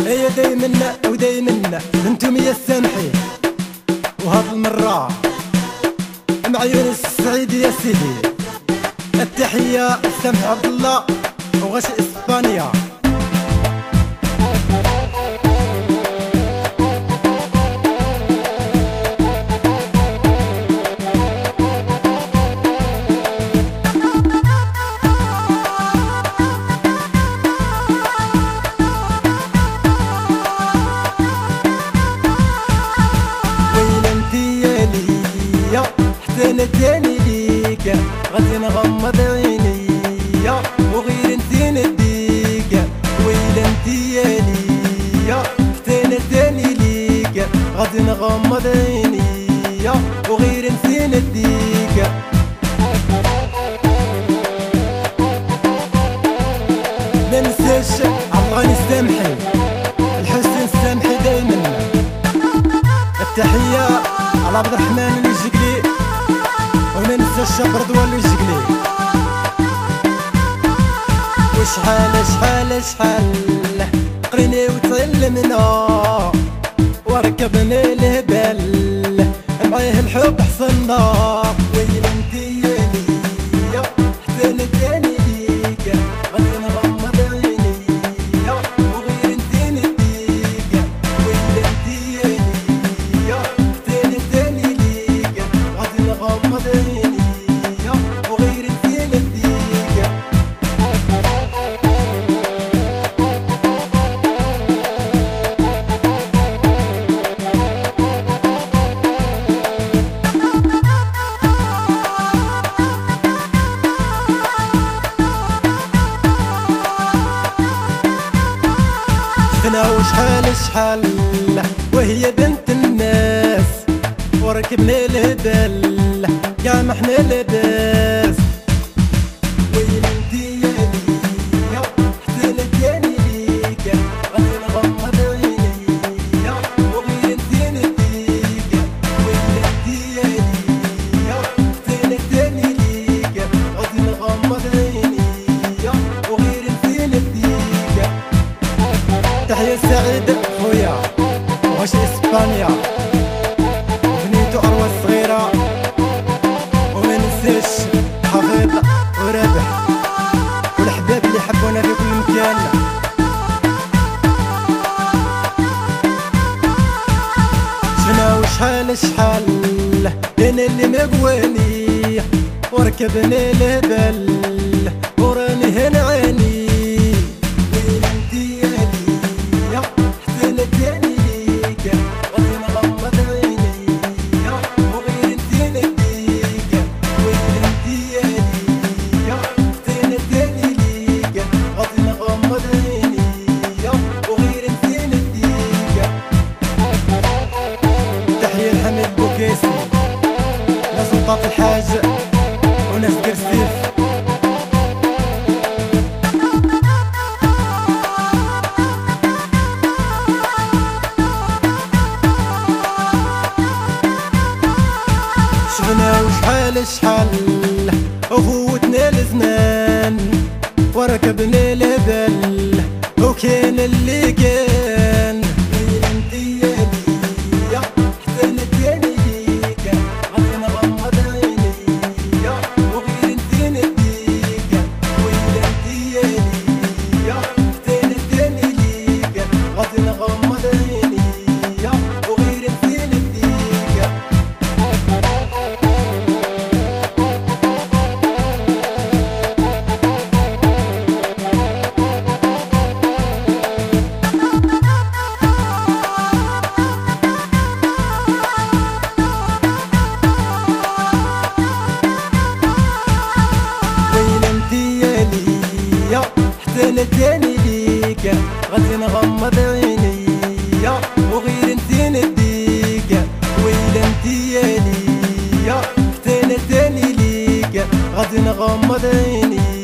هي دايما ودايما انتم يا السامحين، وهاد المرة مع يونس السعيد يا سيدي. التحية سامح عبد الله وغش اسبانيا. تاني ليك غادي نغمض عينيا وغير انتي نديك. ويلا انتي يا ليا تاني ليك غادي نغمض عينيا وغير انتي نديك. ما ننساش عالغاني السامحي الحسن السامحي دايما. التحية على عبد الرحمن الجقلي وما ننساش رضوان الجقلي. وشحال شحال شحال قرينا وتعلمنا وركبنا الهبال معاه الحب حصلنا. ويلا انتي يا ليا حتى انا تاني ليك غادي نغمض عينيا وغير انتي نديك. ويلا انتي يا ليا حتى انا تاني ليك غادي نغمض عينيا وغير انتي نديك. وشحال شحال وهي بنت الناس وركبنا الهبال كاع ما حنا لاباس. ويلا انتي يا ليا حتى انا تاني ليك غادي نغمض عينيا وغير انتي نديك. ويلا انتي يا ليا حتى انا تاني ليك غادي نغمض عينيا وغير انتي نديك. تحية سعيد خويا وغش اسبانيا بنيتو اروى الصغيرة وما ننساش حفيظ ورابح والحباب اللي حبونا في كل مكان. شفنا وشحال شحال انا اللي مقواني وركبنا الهبال وراني هنا عيني. ناس نطاط الحاج وناس كرسيف. شفنا وشحال شحال وفوتنا الزمان وركبنا الهبال وكان اللي كان. ويلا انتي يا ليا حتى انا تاني ليك غادي نغمض عينيا وغير انتي نديك. ويلا انتي يا ليا حتى انا تاني ليك غادي نغمض عينيا وغير انتي نديك. حتى انا تاني ليك غادي نغمض عينيا وغير انتي نديك. ويلا انتي يا ليا حتى انا تاني ليك غادي نغمض عينيا